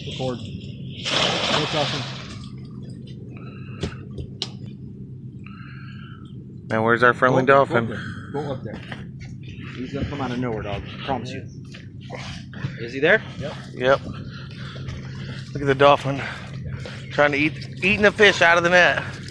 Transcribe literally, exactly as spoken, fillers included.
Record. No talking. Now where's our friendly go, dolphin? Go up, go up there. He's gonna come out of nowhere, dog. I promise you. Is he there? Yep. Yep. Look at the dolphin trying to eat eating the fish out of the net.